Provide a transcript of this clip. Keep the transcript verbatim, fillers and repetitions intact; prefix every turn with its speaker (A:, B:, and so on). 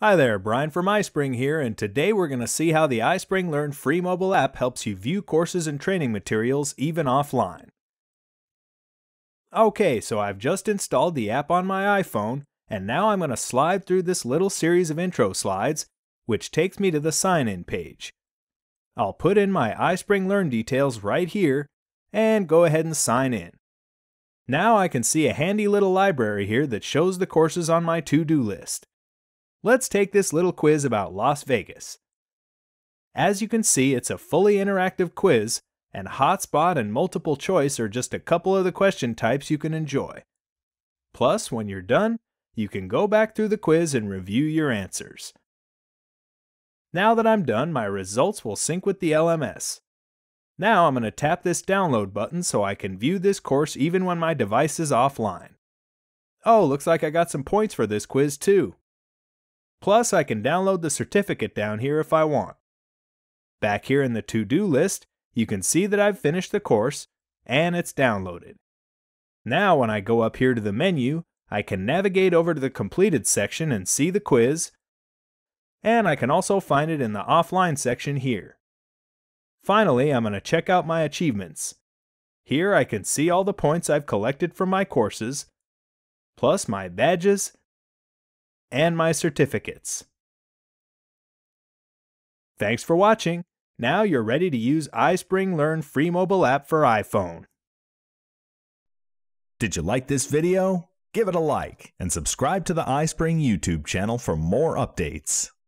A: Hi there, Brian from iSpring here, and today we're going to see how the iSpring Learn free mobile app helps you view courses and training materials even offline. Okay, so I've just installed the app on my iPhone, and now I'm going to slide through this little series of intro slides, which takes me to the sign-in page. I'll put in my iSpring Learn details right here, and go ahead and sign in. Now I can see a handy little library here that shows the courses on my to-do list. Let's take this little quiz about Las Vegas. As you can see, it's a fully interactive quiz, and hotspot and multiple choice are just a couple of the question types you can enjoy. Plus, when you're done, you can go back through the quiz and review your answers. Now that I'm done, my results will sync with the L M S. Now I'm going to tap this download button so I can view this course even when my device is offline. Oh, looks like I got some points for this quiz too. Plus, I can download the certificate down here if I want. Back here in the to-do list, you can see that I've finished the course, and it's downloaded. Now when I go up here to the menu, I can navigate over to the completed section and see the quiz, and I can also find it in the offline section here. Finally, I'm going to check out my achievements. Here I can see all the points I've collected from my courses, plus my badges, and my certificates. Thanks for watching. Now you're ready to use iSpring Learn free mobile app for iPhone.
B: Did you like this video? Give it a like and subscribe to the iSpring YouTube channel for more updates.